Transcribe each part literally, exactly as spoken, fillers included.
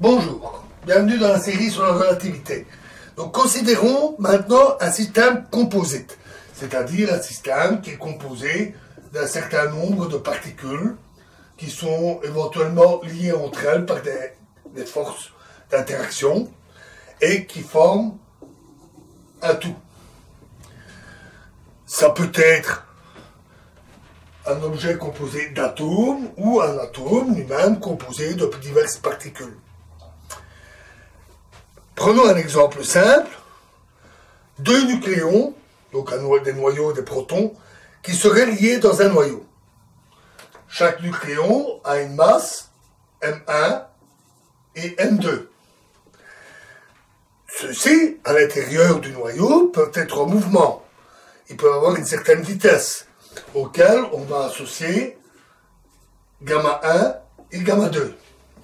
Bonjour, bienvenue dans la série sur la relativité. Donc considérons maintenant un système composite, c'est-à-dire un système qui est composé d'un certain nombre de particules qui sont éventuellement liées entre elles par des, des forces d'interaction et qui forment un tout. Ça peut être un objet composé d'atomes ou un atome lui-même composé de diverses particules. Prenons un exemple simple, deux nucléons, donc un noyau, des noyaux, des protons, qui seraient liés dans un noyau. Chaque nucléon a une masse M un et M deux. Ceux-ci, à l'intérieur du noyau, peuvent être en mouvement. Ils peuvent avoir une certaine vitesse, auquel on va associer gamma un et gamma deux.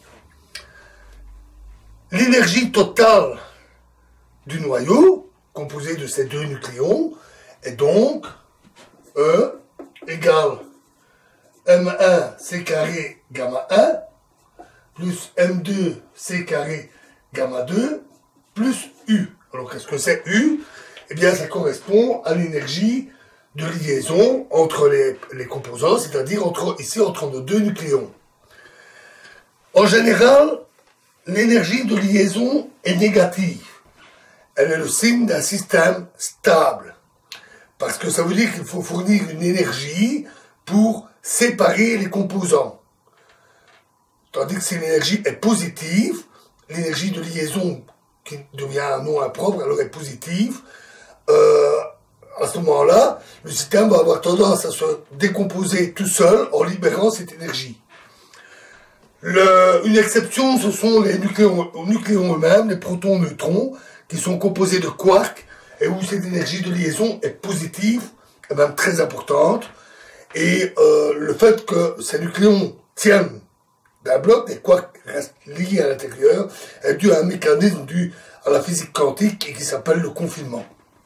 L'énergie totale du noyau, composé de ces deux nucléons, est donc E égale M un C carré gamma un plus M deux C carré gamma deux plus U. Alors qu'est-ce que c'est U? Eh bien ça correspond à l'énergie de liaison entre les, les composants, c'est-à-dire entre, ici entre nos deux nucléons. En général, l'énergie de liaison est négative. Elle est le signe d'un système stable. Parce que ça veut dire qu'il faut fournir une énergie pour séparer les composants. Tandis que si l'énergie est positive, l'énergie de liaison qui devient un nom impropre, alors est positive, euh, à ce moment-là, le système va avoir tendance à se décomposer tout seul en libérant cette énergie. Le, une exception, ce sont les nucléons, nucléons eux-mêmes, les protons, neutrons, qui sont composés de quarks, et où cette énergie de liaison est positive, et même très importante, et euh, le fait que ces nucléons tiennent d'un bloc, les quarks restent liés à l'intérieur, est dû à un mécanisme dû à la physique quantique et qui s'appelle le confinement.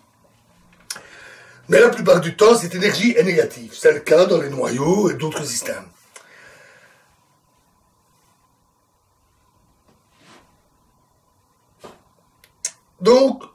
Mais la plupart du temps, cette énergie est négative. C'est le cas dans les noyaux et d'autres systèmes. Donc,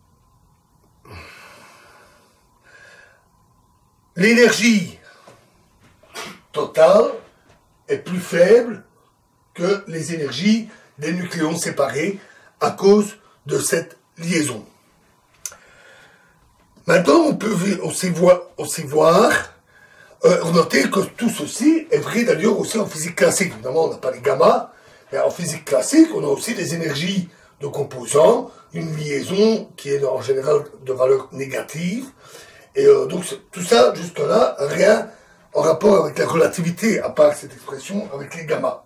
l'énergie totale est plus faible que les énergies des nucléons séparés à cause de cette liaison. Maintenant, on peut aussi voir, aussi voir euh, noter que tout ceci est vrai d'ailleurs aussi en physique classique. Évidemment, on n'a pas les gamma, mais en physique classique, on a aussi des énergies de composants, une liaison qui est en général de valeur négative. Et euh, donc tout ça, jusque-là, rien en rapport avec la relativité, à part cette expression avec les gamma.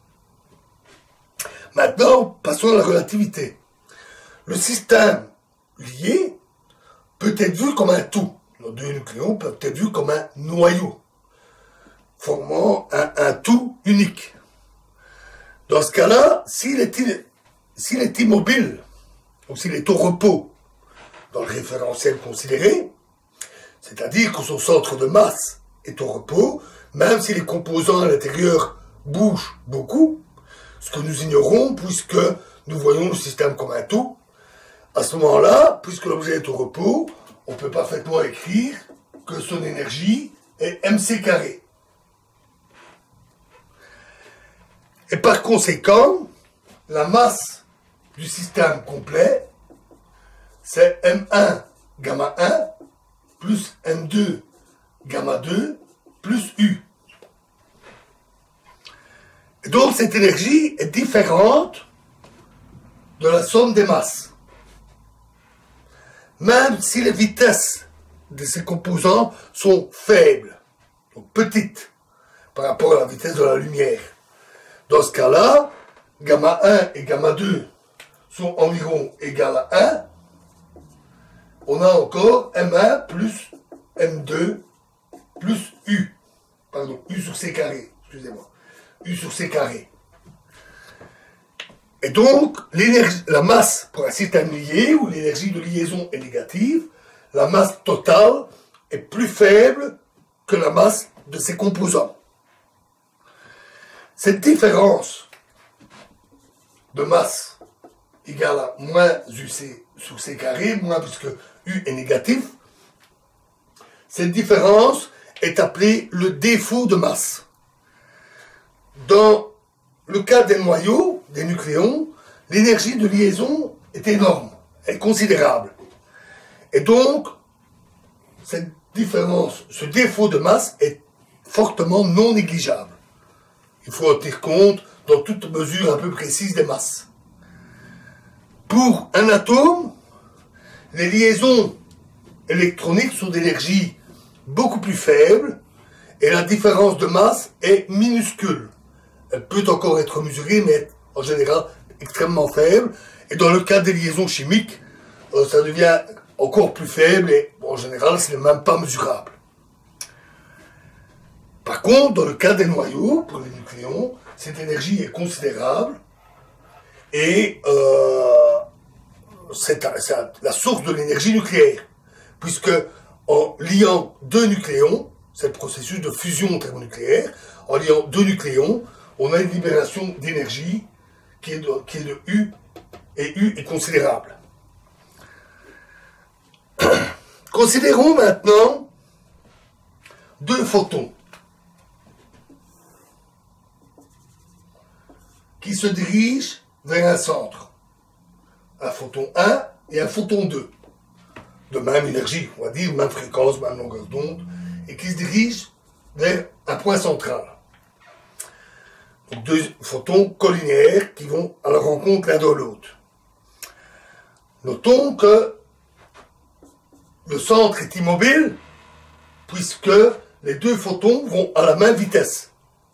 Maintenant, passons à la relativité. Le système lié peut être vu comme un tout. Nos deux nucléons peuvent être vus comme un noyau, formant un, un tout unique. Dans ce cas-là, s'il est, s'il est immobile, ou s'il est au repos, dans le référentiel considéré, c'est-à-dire que son centre de masse est au repos, même si les composants à l'intérieur bougent beaucoup, ce que nous ignorons puisque nous voyons le système comme un tout. À ce moment-là, puisque l'objet est au repos, on peut parfaitement écrire que son énergie est mc carré. Et par conséquent, la masse du système complet, c'est M un gamma un plus M deux gamma deux plus U. Et donc cette énergie est différente de la somme des masses. Même si les vitesses de ces composants sont faibles, donc petites, par rapport à la vitesse de la lumière. Dans ce cas-là, gamma un et gamma deux sont environ égales à un. On a encore M un plus M deux plus U. Pardon, U sur C carré, excusez-moi. U sur C carré. Et donc, la masse pour un système lié, où l'énergie de liaison est négative, la masse totale est plus faible que la masse de ses composants. Cette différence de masse égale à moins U C sur C carré, moins puisque U est négatif, cette différence est appelée le défaut de masse. Dans le cas des noyaux, des nucléons, l'énergie de liaison est énorme, est considérable. Et donc, cette différence, ce défaut de masse est fortement non négligeable. Il faut en tenir compte dans toute mesure un peu précise des masses. Pour un atome, les liaisons électroniques sont d'énergie beaucoup plus faible et la différence de masse est minuscule. Elle peut encore être mesurée, mais en général extrêmement faible. Et dans le cas des liaisons chimiques, euh, ça devient encore plus faible et bon, en général, ce n'est même pas mesurable. Par contre, dans le cas des noyaux, pour les nucléons, cette énergie est considérable et euh, c'est la source de l'énergie nucléaire, puisque en liant deux nucléons, c'est le processus de fusion thermonucléaire, en liant deux nucléons, on a une libération d'énergie qui est de, qui est de U, et U est considérable. Considérons maintenant deux photons qui se dirigent vers un centre. Un photon un et un photon deux. De même énergie, on va dire, même fréquence, même longueur d'onde, et qui se dirigent vers un point central. Donc deux photons collinaires qui vont à la rencontre l'un de l'autre. Notons que le centre est immobile, puisque les deux photons vont à la même vitesse.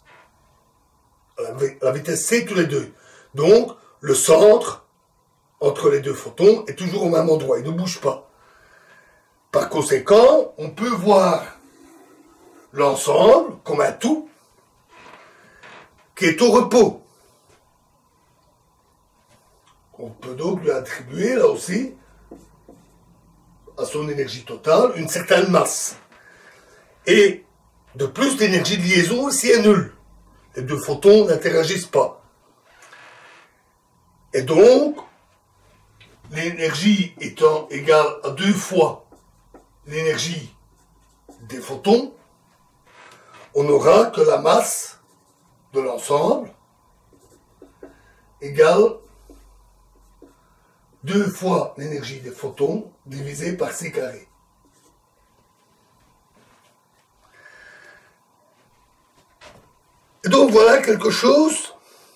À la, la vitesse C tous les deux. Donc, le centre entre les deux photons est toujours au même endroit, il ne bouge pas. Par conséquent, on peut voir l'ensemble comme un tout qui est au repos. On peut donc lui attribuer, là aussi, à son énergie totale, une certaine masse. Et de plus, l'énergie de liaison ici est nulle. Les deux photons n'interagissent pas. Et donc, l'énergie étant égale à deux fois l'énergie des photons, on n'aura que la masse de l'ensemble égale deux fois l'énergie des photons divisé par C carré. Et donc voilà quelque chose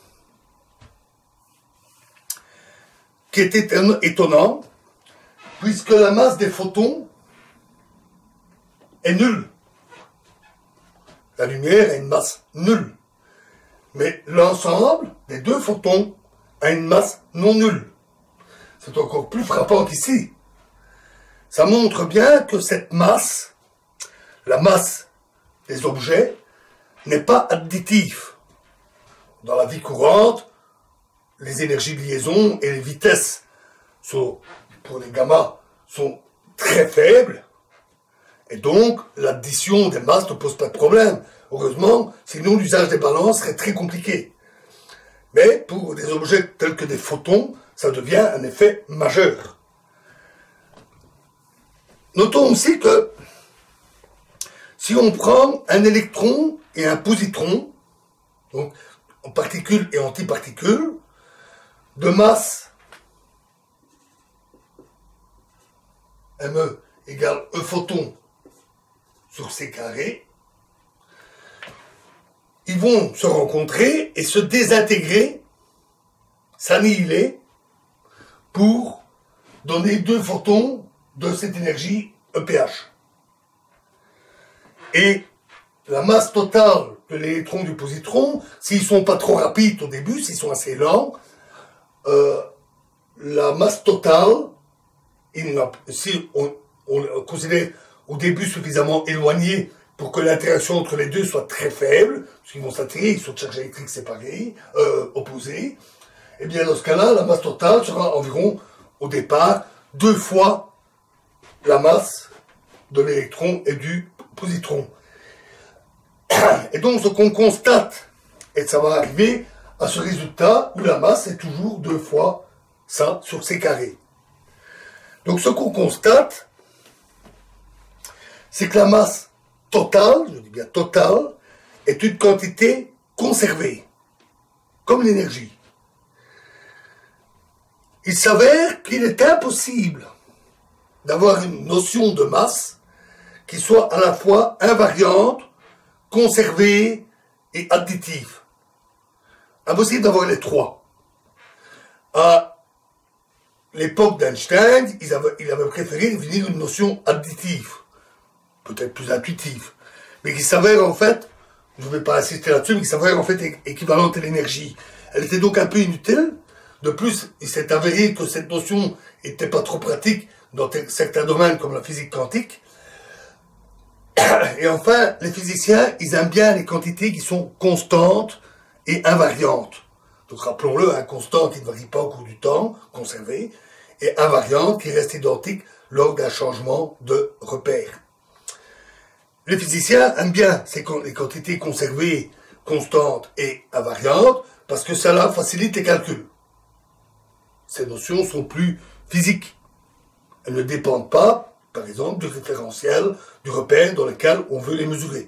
qui est étonnant, puisque la masse des photons est nulle. La lumière a une masse nulle. Mais l'ensemble des deux photons a une masse non nulle. C'est encore plus frappant qu'ici. Ça montre bien que cette masse, la masse des objets, n'est pas additive. Dans la vie courante, les énergies de liaison et les vitesses sont, pour les gamma sont très faibles. Et donc, l'addition des masses ne pose pas de problème. Heureusement, sinon l'usage des balances serait très compliqué. Mais pour des objets tels que des photons, ça devient un effet majeur. Notons aussi que si on prend un électron et un positron, donc en particules et antiparticules, de masse Me égale E photon sur C carré, ils vont se rencontrer et se désintégrer, s'annihiler, pour donner deux photons de cette énergie E P H. Et la masse totale de l'électron et du positron, s'ils ne sont pas trop rapides au début, s'ils sont assez lents, euh, la masse totale, si on, on considère au début suffisamment éloigné pour que l'interaction entre les deux soit très faible, parce qu'ils vont s'attirer, ils sont de charges électriques séparées, euh, opposées, et bien dans ce cas-là, la masse totale sera environ, au départ, deux fois la masse de l'électron et du positron. Et donc ce qu'on constate, et ça va arriver à ce résultat où la masse est toujours deux fois ça sur C carré. Donc ce qu'on constate, c'est que la masse totale, je dis bien totale, est une quantité conservée, comme l'énergie. Il s'avère qu'il est impossible d'avoir une notion de masse qui soit à la fois invariante, conservée et additive. Impossible d'avoir les trois. À l'époque d'Einstein, il avait, il avait préféré définir une notion additive, peut-être plus intuitive, mais qui s'avère en fait, je ne vais pas insister là-dessus, mais qui s'avère en fait équivalente à l'énergie. Elle était donc un peu inutile. De plus, il s'est avéré que cette notion n'était pas trop pratique dans certains domaines comme la physique quantique. Et enfin, les physiciens, ils aiment bien les quantités qui sont constantes et invariantes. Donc rappelons-le, hein, constante qui ne varie pas au cours du temps, conservée, et invariante qui reste identique lors d'un changement de repère. Les physiciens aiment bien ces, les quantités conservées, constantes et invariantes, parce que cela facilite les calculs. Ces notions sont plus physiques. Elles ne dépendent pas, par exemple, du référentiel, du repère dans lequel on veut les mesurer.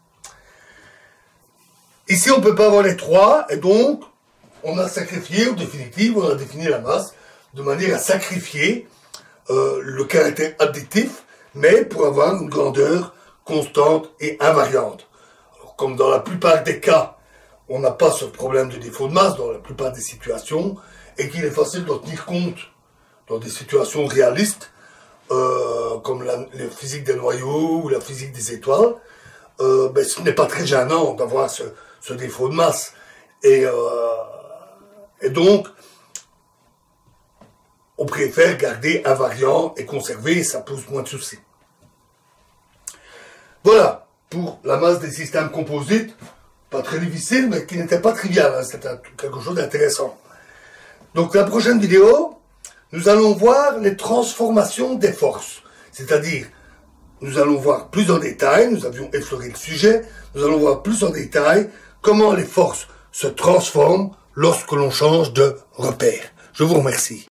Ici, on ne peut pas avoir les trois, et donc, on a sacrifié, en définitive, on a défini la masse de manière à sacrifier euh, le caractère additif, mais pour avoir une grandeur constante et invariante. Alors, comme dans la plupart des cas, on n'a pas ce problème de défaut de masse dans la plupart des situations, et qu'il est facile d'en tenir compte dans des situations réalistes, euh, comme la, la physique des noyaux ou la physique des étoiles, euh, ben, ce n'est pas très gênant d'avoir ce, ce défaut de masse. Et, euh, et donc, on préfère garder invariant et conserver, et ça pose moins de soucis. Voilà, pour la masse des systèmes composites, pas très difficile, mais qui n'était pas trivial, hein, c'était quelque chose d'intéressant. Donc la prochaine vidéo, nous allons voir les transformations des forces. C'est-à-dire, nous allons voir plus en détail, nous avions effleuré le sujet, nous allons voir plus en détail comment les forces se transforment lorsque l'on change de repère. Je vous remercie.